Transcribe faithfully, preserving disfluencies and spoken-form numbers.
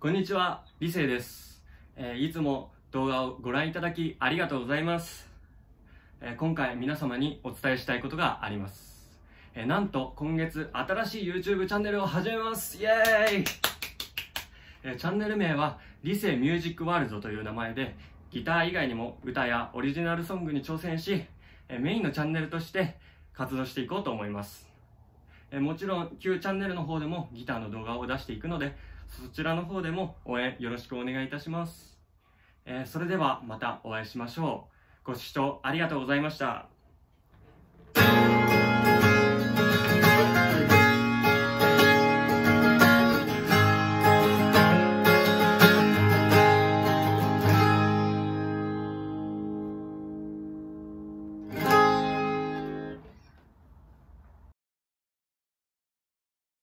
こんにちは、理性です、えー、いつも動画をご覧いただきありがとうございます、えー、今回皆様にお伝えしたいことがあります、えー、なんと今月新しい YouTube チャンネルを始めます。イエーイ、えー、チャンネル名は理性ミュージックワールドという名前で、ギター以外にも歌やオリジナルソングに挑戦し、えー、メインのチャンネルとして活動していこうと思います。えー、もちろん旧チャンネルの方でもギターの動画を出していくので、そちらの方でも応援よろしくお願いいたします。えー、それではまたお会いしましょう。ご視聴ありがとうございました。